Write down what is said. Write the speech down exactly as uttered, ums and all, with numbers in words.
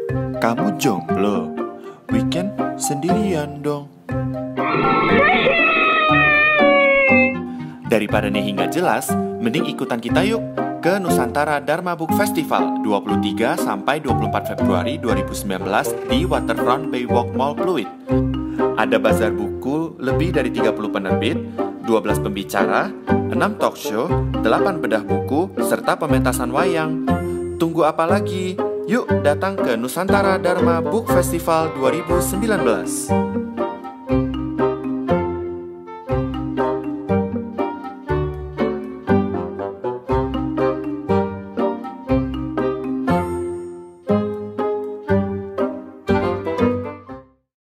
Kamu jomblo? Weekend sendirian dong. Daripada nih nggak jelas, mending ikutan kita yuk ke Nusantara Dharma Book Festival dua puluh tiga sampai dua puluh empat Februari dua ribu sembilan belas di Waterfront Baywalk Mall Pluit. Ada bazar buku lebih dari tiga puluh penerbit, dua belas pembicara, enam talk show, delapan bedah buku, serta pementasan wayang. Tunggu apa lagi? Yuk datang ke Nusantara Dharma Book Festival dua ribu sembilan belas.